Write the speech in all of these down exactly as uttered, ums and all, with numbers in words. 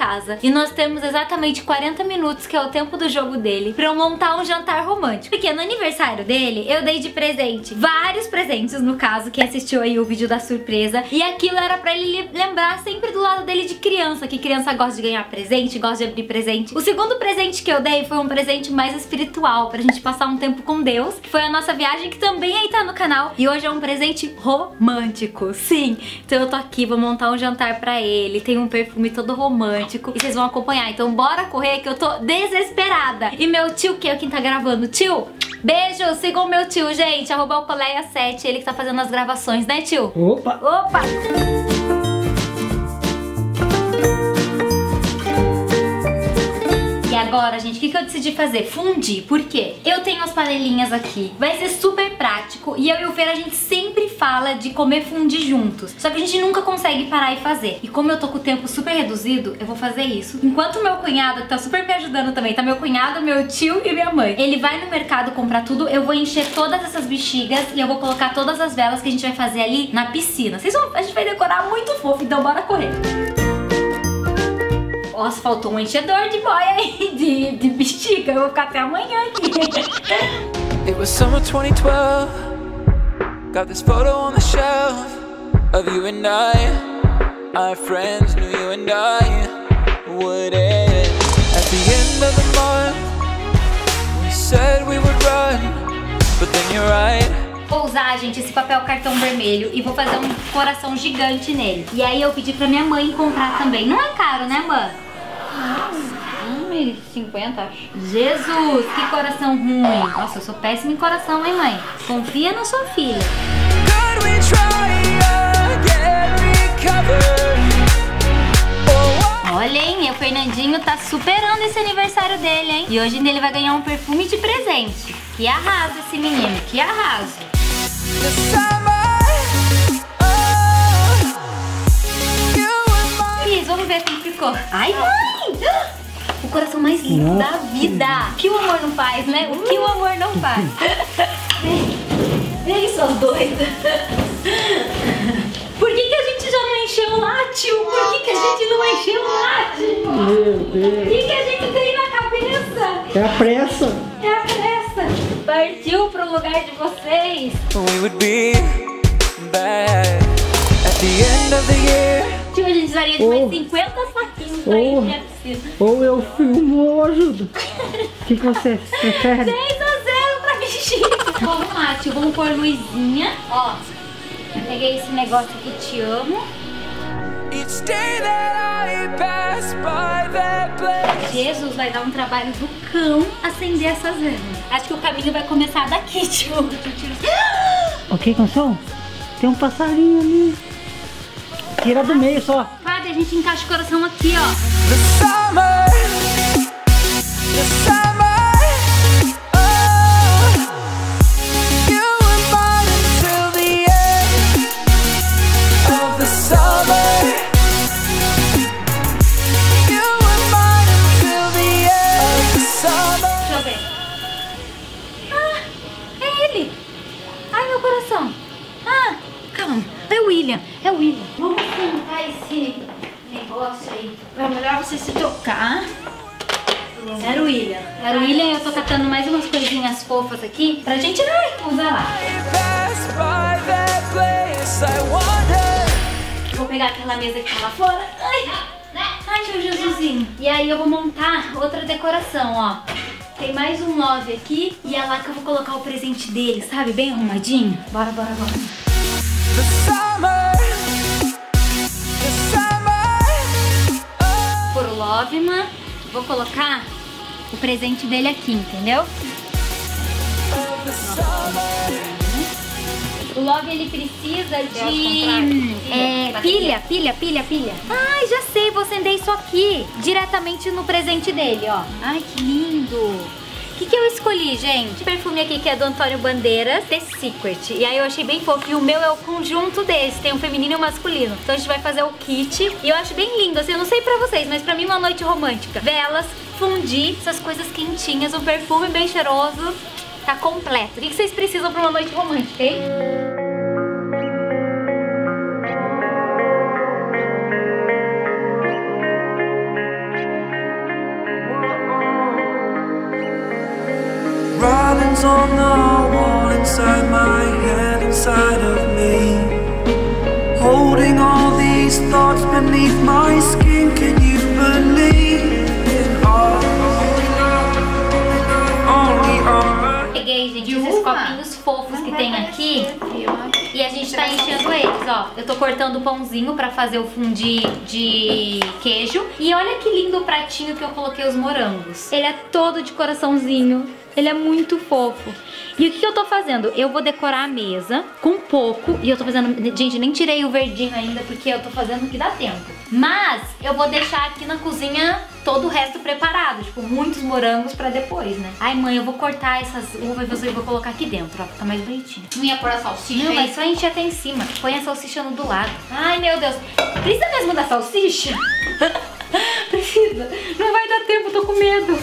casa e nós temos exatamente quarenta minutos, que é o tempo do jogo dele, pra eu montar um jantar romântico. Porque no aniversário dele, eu dei de presente vários presentes, no caso, quem assistiu aí o vídeo da surpresa. E aquilo era pra ele lembrar sempre do lado dele de criança, que criança gosta de ganhar presente, gosta de abrir presente. O segundo presente que eu dei foi um presente mais espiritual, pra gente passar um tempo com Deus, que foi a nossa viagem, que também aí tá no canal. E hoje é um presente romântico, sim. Então eu tô aqui, vou montar um jantar pra ele, tem um perfume todo romântico e vocês vão acompanhar. Então bora correr que eu tô desesperada. E meu tio, que é quem tá gravando, tio, beijo, sigam o meu tio, gente, arroba Alcoleia sete, ele que tá fazendo as gravações, né, tio? Opa! Opa! E agora, gente, o que, que eu decidi fazer? Fundir. Por quê? Eu tenho as panelinhas aqui. Vai ser super prático. E eu e o Fer, a gente sempre fala de comer fundir juntos. Só que a gente nunca consegue parar e fazer. E como eu tô com o tempo super reduzido, eu vou fazer isso. Enquanto o meu cunhado, que tá super me ajudando também, tá meu cunhado, meu tio e minha mãe. Ele vai no mercado comprar tudo. Eu vou encher todas essas bexigas e eu vou colocar todas as velas que a gente vai fazer ali na piscina. Vocês vão, a gente vai decorar muito fofo, então bora correr. Nossa, faltou um enchedor de boia aí, de, de bexiga. Eu vou ficar até amanhã aqui. It was summer twenty twelve. Got this photo on the shelf of you and I. Our friends knew you and I would end. At the end of the month, we said we would run, but then you're right. Vou usar, gente, esse papel cartão vermelho e vou fazer um coração gigante nele. E aí eu pedi pra minha mãe comprar também. Não é caro, né, mãe? um e cinquenta, acho. Jesus, que coração ruim. Nossa, eu sou péssima em coração, hein, mãe? Confia na sua filha. Olha, hein, o Fernandinho tá superando esse aniversário dele, hein? E hoje ele vai ganhar um perfume de presente. Que arraso esse menino, que arraso. Cris, vamos ver como ficou. Ai, mãe! O coração mais lindo Nossa. da vida. O que o amor não faz, né? O que o amor não faz. Vem, suas doidas. Por que que a gente já não encheu lá, tio? Por que que a gente não encheu lá, tio? Meu Deus. O que que a gente tem na cabeça? É a pressa. É a pressa. Partiu pro lugar de vocês. We would be back at the end of the year. Tio, a gente precisaria de Oh. mais cinquenta saquinhos pra Oh. encher a piscina. Ou eu filmo ou ajudo. O que, que você prefere? seis a zero pra bexiga. Vamos lá, tio. Vamos pôr luzinha. Ó, peguei esse negócio aqui, te amo. Each day that I pass by that place. Jesus, vai dar um trabalho do cão acender essas velas. Acho que o caminho vai começar daqui, tio. O que, Canção? Tem um passarinho ali. Tira do meio só. Padre, a gente encaixa o coração aqui, ó. The summer, the summer, oh, you were mine until the end of the summer. You were mine until the end of the summer. Deixa eu ver. Ah, é ele. Ai, meu coração. Ah, calma. É o William. É o William. Vamos sentar esse negócio aí. É melhor você se tocar. Era o William. Era o William e eu tô catando mais umas coisinhas fofas aqui pra gente não usar lá. Pass by that place, I wonder. Vou pegar aquela mesa que tá lá fora. Ai, ai, meu Jesusinho. E aí eu vou montar outra decoração, ó. Tem mais um love aqui e é lá que eu vou colocar o presente dele, sabe? Bem arrumadinho. Bora, bora, bora. The summer, the summer, oh. Por o love, man. Vou colocar o presente dele aqui, entendeu? O Love, ele precisa de é, pilha, pilha, pilha, pilha. Ai, já sei, vou acender isso aqui diretamente no presente dele, ó. Ai, que lindo. O que, que eu escolhi, gente? Perfume aqui que é do Antônio Bandeiras, The Secret. E aí eu achei bem fofo. E o meu é o conjunto desse. Tem um feminino e um masculino. Então a gente vai fazer o kit. E eu acho bem lindo. Assim, eu não sei pra vocês, mas pra mim uma noite romântica. Velas, fundir, essas coisas quentinhas. Um perfume bem cheiroso. Tá completo. O que, que vocês precisam pra uma noite romântica, hein? on the wall inside my head, inside of me, holding all these thoughts beneath my skin. Can you believe in all, only all? Peguei, gente, esses copinhos fofos que tem aqui e a gente tá enchendo eles, ó. Eu tô cortando o pãozinho pra fazer o fundi de queijo. E olha que lindo o pratinho que eu coloquei os morangos. Ele é todo de coraçãozinho. Ele é muito fofo. E o que eu tô fazendo? Eu vou decorar a mesa com pouco. E eu tô fazendo... Gente, nem tirei o verdinho ainda porque eu tô fazendo o que dá tempo. Mas eu vou deixar aqui na cozinha todo o resto preparado. Tipo, muitos morangos pra depois, né? Ai, mãe, eu vou cortar essas uvas e vou colocar aqui dentro, ó. Fica mais bonitinho. Não ia pôr a salsicha? Não, mas só encher até em cima. Põe a salsicha no do lado. Ai, meu Deus. Precisa mesmo da salsicha? Precisa. Não vai dar tempo, tô com medo.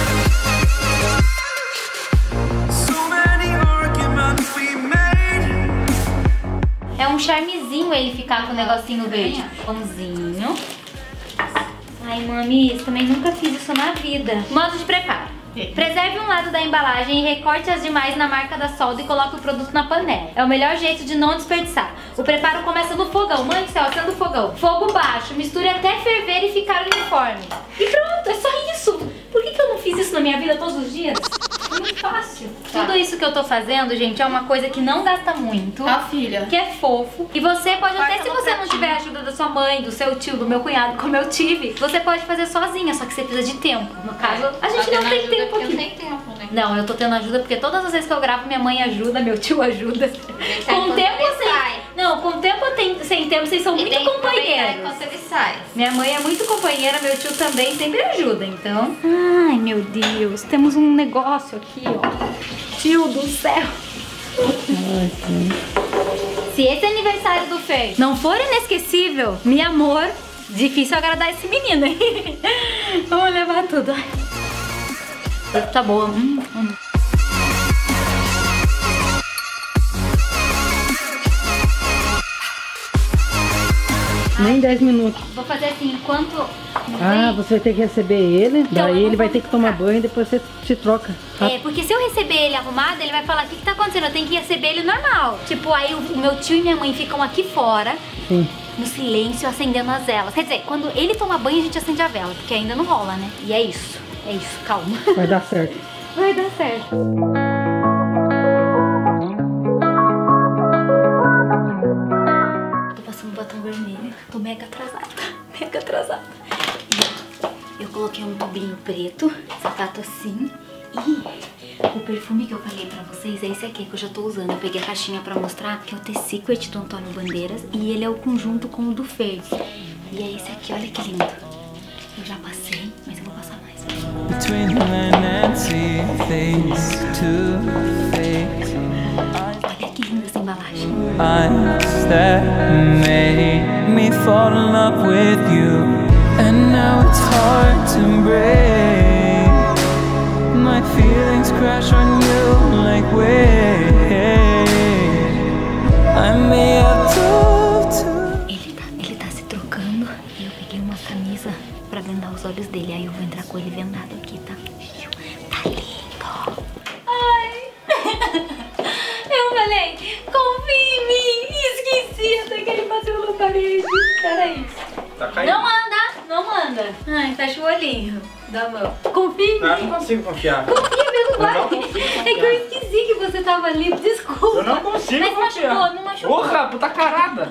É um charmezinho ele ficar com o negocinho verde. Pãozinho. Ai, mami, isso também nunca fiz isso na vida. Modo de preparo. Preserve um lado da embalagem e recorte as demais na marca da solda e coloque o produto na panela. É o melhor jeito de não desperdiçar. O preparo começa no fogão. Mãe do céu, acenda o fogão. Fogo baixo, misture até ferver e ficar uniforme. E pronto, é só isso. Por que que eu não fiz isso na minha vida todos os dias? É muito fácil. Tá. Tudo isso que eu tô fazendo, gente, é uma coisa que não gasta muito. Tá, filha. Que é fofo. E você pode Vai até, se você não tiver a ajuda da sua mãe, do seu tio, do meu cunhado, como eu tive, você pode fazer sozinha, só que você precisa de tempo. No caso, a gente não tem tempo aqui. Eu não tenho tempo, né? Não, eu tô tendo ajuda porque todas as vezes que eu gravo, minha mãe ajuda, meu tio ajuda. Com o tempo sem... Não, com o tempo tem... sem tempo, vocês são muito companheiros. Enquanto ele sai. Minha mãe é muito companheira, meu tio também sempre ajuda, então... Ai, meu Deus, temos um negócio aqui, ó. Tio do céu. Se esse aniversário do Fer não for inesquecível, meu amor, difícil agradar esse menino, hein? Vamos levar tudo. Tá boa. Hum, hum. Nem dez minutos. Vou fazer assim, enquanto... Ah, você vai ter que receber ele, Então, eu daí não ele vai vou ter que tomar ficar. banho e depois você se troca. Tá? É, porque se eu receber ele arrumado, ele vai falar, o que que tá acontecendo? Eu tenho que receber ele normal. Tipo, aí o, o meu tio e minha mãe ficam aqui fora, Sim. no silêncio, acendendo as velas. Quer dizer, quando ele toma banho, a gente acende a vela, porque ainda não rola, né? E é isso, é isso, calma. Vai dar certo. Vai dar certo. Tô passando batom vermelho, tô mega atrasada, mega atrasada. E eu coloquei um tubinho preto, sapato assim, e o perfume que eu falei pra vocês é esse aqui que eu já tô usando. Eu peguei a caixinha pra mostrar, que é o The Secret do Antônio Bandeiras, e ele é o conjunto com o do Fer. E é esse aqui, olha que lindo. Eu já passei, mas eu vou passar mais. Between him and Nancy, face to face. Olha que linda essa embalagem. Eyes that made me fall in love with you. And now it's hard to break. My feelings crash on you like waves. I may have told to... Ele tá, ele tá se trocando e eu peguei uma camisa pra vendar os olhos dele. Aí eu vou entrar com ele vendado aqui, tá? Tá lindo! Ai! Eu falei, confia em mim! Esqueci até que ele passou na parede. Peraí. Tá caindo. Não anda, não anda. Ai, fecha o olhinho da mão. Confia em Ah, mim. não consigo confiar. Confia mesmo, Eu vai. não consigo É confiar. que eu esqueci que você tava ali, desculpa. Eu não consigo Mas confiar. machucou, não machucou. Porra, puta carada.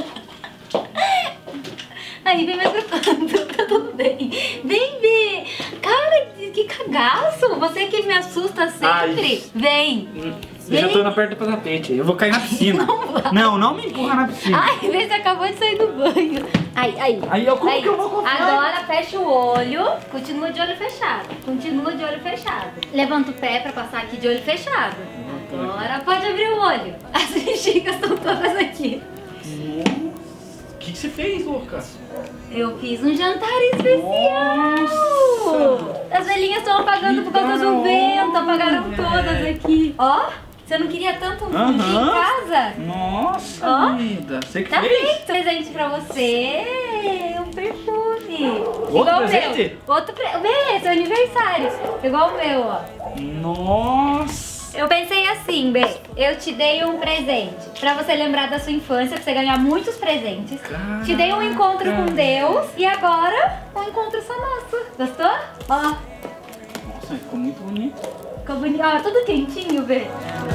Aí, vem mais pro canto, tá tudo bem. Vem ver. Cara, que cagaço. Você que me assusta sempre. Ai. Vem. Eu já tô na perto do tapete. Eu vou cair na piscina. Não vai. Não, não me empurra na piscina. Ai, vê, você acabou de sair do banho. Ai, ai. Aí eu como Aí. que eu vou confiar? Agora fecha o olho. Continua de olho fechado. Continua de olho fechado. Levanta o pé pra passar aqui de olho fechado. Agora pode abrir o olho. As bexigas estão todas aqui. O que, que você fez, louca? Eu fiz um jantar especial! Nossa. As velhinhas estão apagando por causa do vento, apagaram velho. todas aqui. Ó, você não queria tanto um fundi em Aham. casa? Nossa, Ó. vida. Você que Tá fez? feito! Presente pra você, um perfume. Outro Igual presente? o meu. Outro presente. Vê, seu aniversário. Igual o meu, ó. Nossa. Eu Eu pensei assim, B, eu te dei um presente pra você lembrar da sua infância, pra você ganhar muitos presentes. Caraca. Te dei um encontro com Deus e agora um encontro só nosso. Gostou? Ó, Nossa, ficou muito bonito. ficou bonito. Ó, tudo quentinho, B.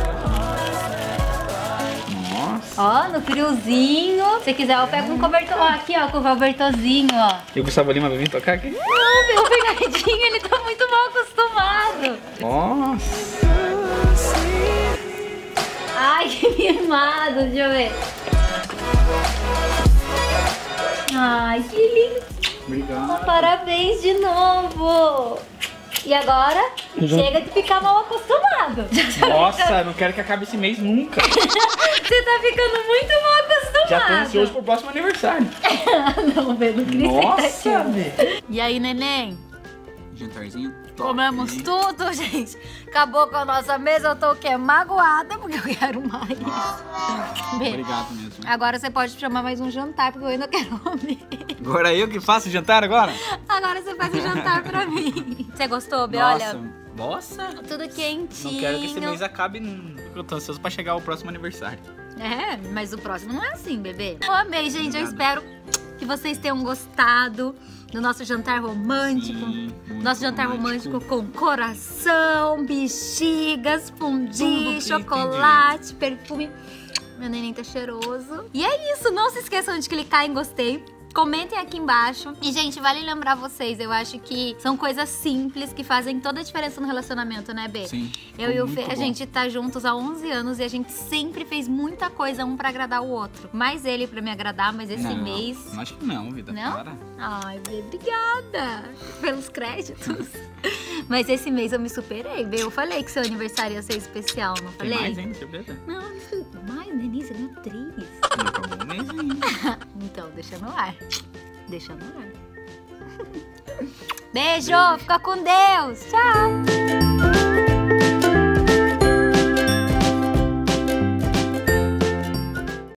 Nossa. Ó, no friozinho. Se quiser, eu pego um cobertor. Ó, aqui, ó, com o cobertorzinho, ó. E o Gustavo Lima vai vir tocar aqui? Não, meu Bernardinho, ele tá muito mal acostumado. Nossa. Ai, que mimado, deixa eu ver. Ai, que lindo. Obrigado. Parabéns de novo. E agora, chega de ficar mal acostumado. Nossa, não quero que acabe esse mês nunca. Você tá ficando muito mal acostumado. Já tô ansioso pro próximo aniversário. Não, Bê, não cria Nossa, expectativa. velho. E aí, neném? Jantarzinho top. Comemos hein? tudo, gente. Acabou com a nossa mesa. Eu tô o quê? Magoada, porque eu quero mais. Bê, Obrigado mesmo. agora você pode chamar mais um jantar, porque eu ainda quero comer. Agora eu que faço o jantar agora? Agora você faz o jantar pra mim. Você gostou, Bê? Nossa. Olha, Nossa. tudo quentinho. Não quero que esse mês acabe, não, porque eu tô ansioso pra chegar o próximo aniversário. É, mas o próximo não é assim, bebê. Eu amei, gente. Eu Obrigado. espero que vocês tenham gostado do nosso jantar romântico. Sim, muito Nosso jantar romântico. com coração, bexigas, Tudo fundi, que chocolate, perfume. Meu neném tá cheiroso. E é isso. Não se esqueçam de clicar em gostei. Comentem aqui embaixo. E, gente, vale lembrar vocês, eu acho que são coisas simples que fazem toda a diferença no relacionamento, né, Bê? Sim. Eu e o Fê, muito a bom. gente tá juntos há onze anos e a gente sempre fez muita coisa um pra agradar o outro. Mais ele pra me agradar, mas esse não, mês... Acho que não, vida. Não? Para. Ai, Bê, obrigada pelos créditos. Mas esse mês eu me superei, Bê. Eu falei que seu aniversário ia ser especial, não Tem falei? mais ainda, certeza? Não, mais, Denise, ganhou três. Não acabou o mês ainda. Então, deixa no ar. Deixa no ar. Beijo, fica com Deus. Tchau.